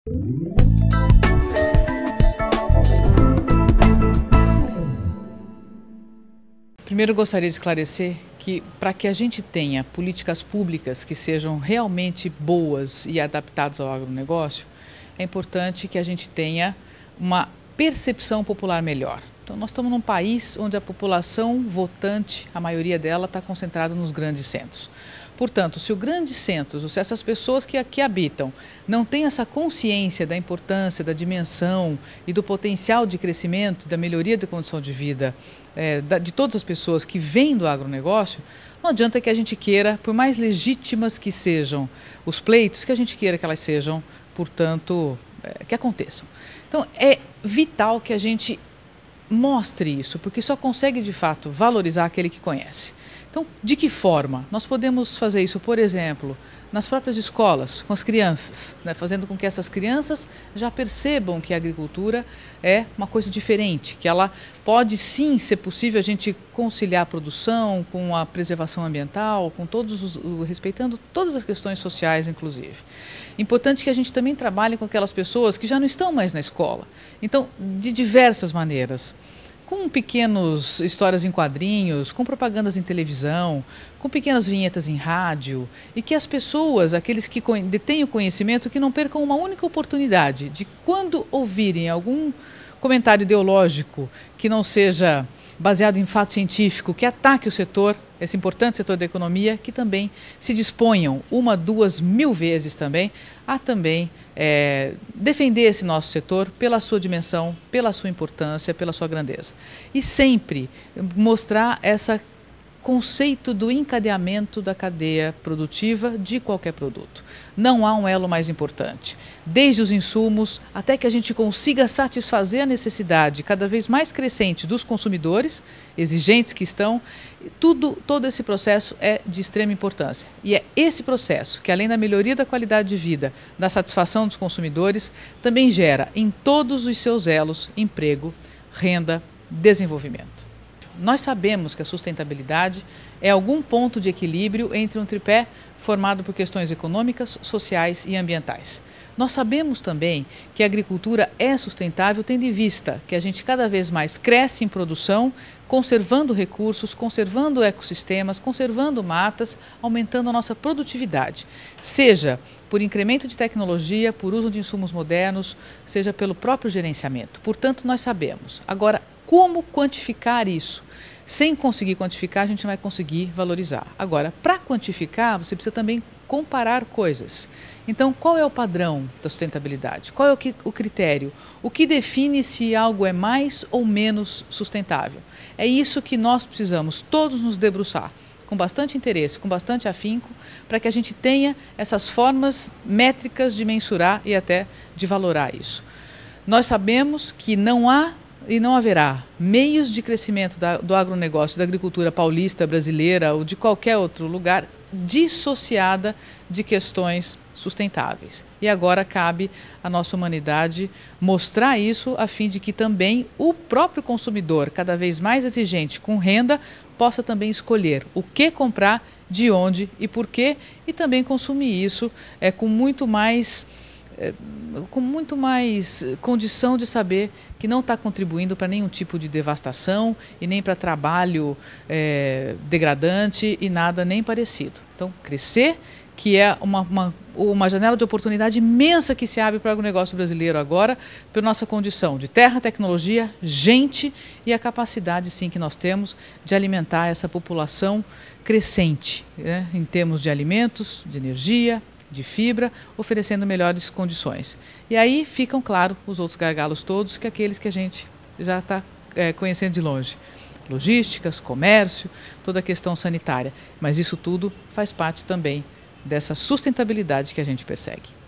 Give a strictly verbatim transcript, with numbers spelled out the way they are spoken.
Primeiro, eu gostaria de esclarecer que, para que a gente tenha políticas públicas que sejam realmente boas e adaptadas ao agronegócio, é importante que a gente tenha uma percepção popular melhor. Então, nós estamos num país onde a população votante, a maioria dela, está concentrada nos grandes centros. Portanto, se os grandes centros, se essas pessoas que aqui habitam não têm essa consciência da importância, da dimensão e do potencial de crescimento, da melhoria da condição de vida é, de todas as pessoas que vêm do agronegócio, não adianta que a gente queira, por mais legítimas que sejam os pleitos, que a gente queira que elas sejam, portanto, é, que aconteçam. Então, é vital que a gente mostre isso, porque só consegue, de fato, valorizar aquele que conhece. Então, de que forma? Nós podemos fazer isso, por exemplo, nas próprias escolas, com as crianças, né, fazendo com que essas crianças já percebam que a agricultura é uma coisa diferente, que ela pode sim ser possível a gente conciliar a produção com a preservação ambiental, com todos os, respeitando todas as questões sociais, inclusive. Importante que a gente também trabalhe com aquelas pessoas que já não estão mais na escola. Então, de diversas maneiras. Com pequenas histórias em quadrinhos, com propagandas em televisão, com pequenas vinhetas em rádio, e que as pessoas, aqueles que detêm o conhecimento, que não percam uma única oportunidade de, quando ouvirem algum comentário ideológico que não seja baseado em fato científico, que ataque o setor, esse importante setor da economia, que também se disponham uma, duas, mil vezes também a também é, defender esse nosso setor pela sua dimensão, pela sua importância, pela sua grandeza. E sempre mostrar esse conceito do encadeamento da cadeia produtiva de qualquer produto. Não há um elo mais importante. Desde os insumos até que a gente consiga satisfazer a necessidade cada vez mais crescente dos consumidores, exigentes que estão, tudo, todo esse processo é de extrema importância. E é esse processo que, além da melhoria da qualidade de vida, da satisfação dos consumidores, também gera em todos os seus elos emprego, renda, desenvolvimento. Nós sabemos que a sustentabilidade é algum ponto de equilíbrio entre um tripé formado por questões econômicas, sociais e ambientais. Nós sabemos também que a agricultura é sustentável tendo em vista que a gente cada vez mais cresce em produção, conservando recursos, conservando ecossistemas, conservando matas, aumentando a nossa produtividade, seja por incremento de tecnologia, por uso de insumos modernos, seja pelo próprio gerenciamento. Portanto, nós sabemos. Agora, como quantificar isso? Sem conseguir quantificar, a gente não vai conseguir valorizar. Agora, para quantificar, você precisa também comparar coisas. Então, qual é o padrão da sustentabilidade? Qual é o, que, o critério? O que define se algo é mais ou menos sustentável? É isso que nós precisamos todos nos debruçar, com bastante interesse, com bastante afinco, para que a gente tenha essas formas métricas de mensurar e até de valorar isso. Nós sabemos que não há e não haverá meios de crescimento da, do agronegócio, da agricultura paulista, brasileira ou de qualquer outro lugar dissociada de questões sustentáveis. E agora cabe à nossa humanidade mostrar isso a fim de que também o próprio consumidor, cada vez mais exigente com renda, possa também escolher o que comprar, de onde e por quê, e também consumir isso é, com muito mais... É, com muito mais condição de saber que não está contribuindo para nenhum tipo de devastação e nem para trabalho é, degradante e nada nem parecido. Então, crescer, que é uma, uma, uma janela de oportunidade imensa que se abre para o agronegócio brasileiro agora, pela nossa condição de terra, tecnologia, gente e a capacidade, sim, que nós temos de alimentar essa população crescente, né, em termos de alimentos, de energia, de fibra, oferecendo melhores condições. E aí ficam, claro, os outros gargalos todos, que é aqueles que a gente já está é, conhecendo de longe. Logísticas, comércio, toda a questão sanitária. Mas isso tudo faz parte também dessa sustentabilidade que a gente persegue.